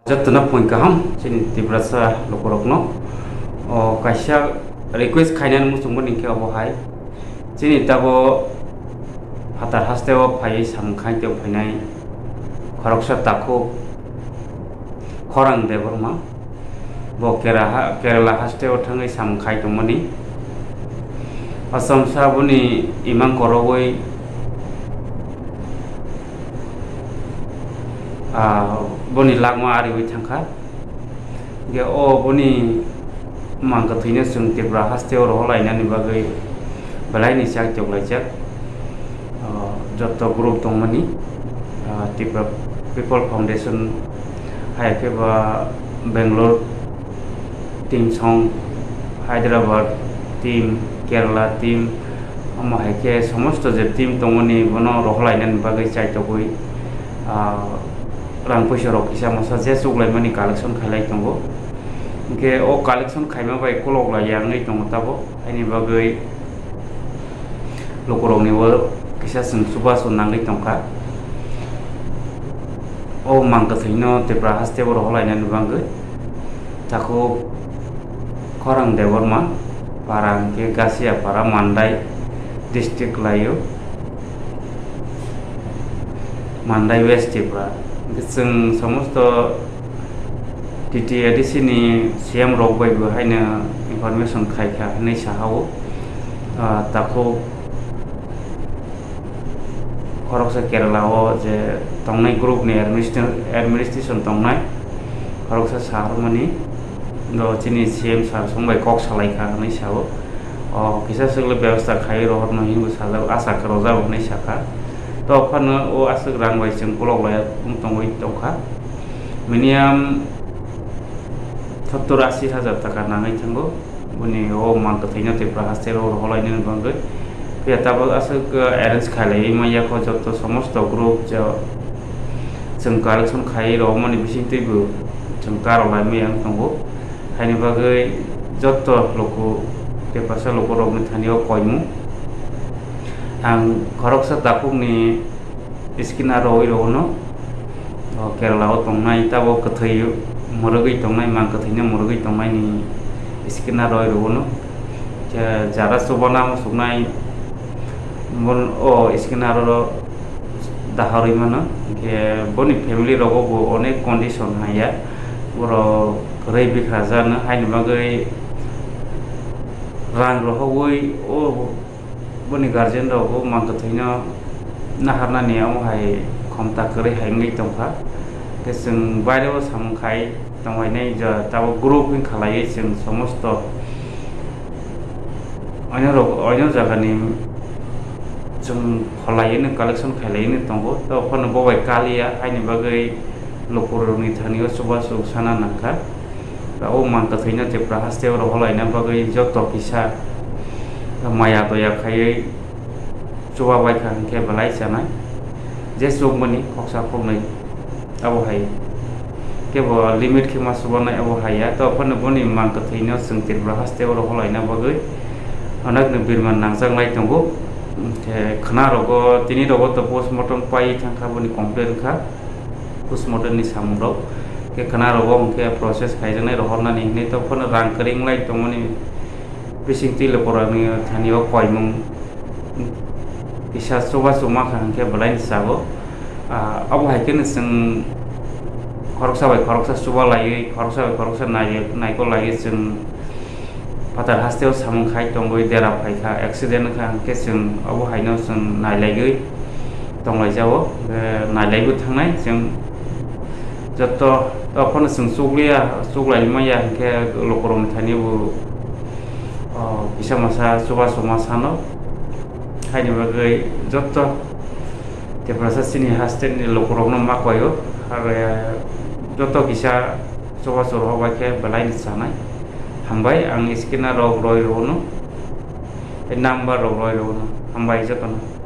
Jatna point kaham sini tibrasa lokorokno kaisa request khainan musungbo ninke obohai sini tabo hatar hasteo phai samkhai teo phainai khoroksa takho khorang deborma bo kerala hasteo thangai samkhai tongmani asam sabuni imang korogoi boni lagma ari wi thangkha ge o boni mangka thine sung tebra hasteo rohlaina ni bagai balai ni chak joglajak joto group tongmani tibra people foundation hai ke ba Bangalore team song Hyderabad team Kerala team ama hai ke samosto je team tongmani bono rohlaina ni bagai chai togoi rang poisa rok kisa masa je suglai mani collection khailai tongo ke o collection khaima bai kolok la yangai tongo tabo ani bagai lokorong ni wo kisa sung suba sun nangai tongka o mangka thaino tebra haste bor holaina nubangai tako khorang deborma parang ke gasia para Mandai district layo Mandai West tebra जों समस्त DTI di sini CM rok bai haina information khaika nei sahawo tako khoroksa Kerala o je tongnai group ni administration tongnai khoroksa sahar mani do chini CM sar songbai kok salai kha nei sawo kisa segle byabস্থা khai rohor no hingu sala asa karoja nei saka to phano o asuk rang bai sing kolok la tongoi tongkha minimum 70-80,000 taka nangai thango buni o mangka thaina tebra hastero holaina bangai pe tabo asuk arrange khalai maya ko joto samosto group jo जों collection khai ro mani bising teibu जों karo lai meyang tongo haini bagai joto loko tebasa loko rok ni thanio koimu ang khoroksa takung ni iskina roi rono Kerala o tongnai tabo kathai morogai tongnai mang kathaina morogai tongnai ni iskina roi rono jara sobana sugnai mon o iskina ro dahari mana ke boni family rogo bo onek condition haya boro rei bikhrazana haini bagai rang rohoi o boni guardian rogo mangka thaina naharna ni am hai khomta kare haingai tongkha ke जों बायरेव samkhai tongwainai ja tabo group in khalai जों samosto oino jagani जों khalaini collection khalaini tongo to phone bobai kalia haini bagai lokoroni thanio suba su sana nakha o mangka thaina tebra hasteo ro holaina bagai joto kisa maya toya khai suba bai khan ke balai sanai je sugmani khoksa khonai abo hai ke bo limit ke masubana abo haya to phone boni mangka thaina sung tebra hasteo ro holaina bagai anak ne birman nangjang lai tongo ke khana rogo tini rogo to postmortem pai thangkha boni complain kha postmortem ni samro ke khana rogo ke process khaijanai rohorna ni ne to phone rang kring lai tongoni bising ti leporani thanio koimung isa soba soma khan ke balai sabo abo haike ne sing khoroksa soba lai khoroksa nai ko lai sing patar hasteo samkhai tongoi dera phaikha accident khan ke sing abo haino sing nai lai tonglai jawo nai lai bu thangnai sing joto apon sing suglai maya ke lokorom thani bu bisa masa soba soma sano haini bagai joto tebra sini hasten ni lokorong no makoyo hare joto kisa soba soro ke balai ni sanai hambai ang iskina rog roi rono number rog roi rono hambai joto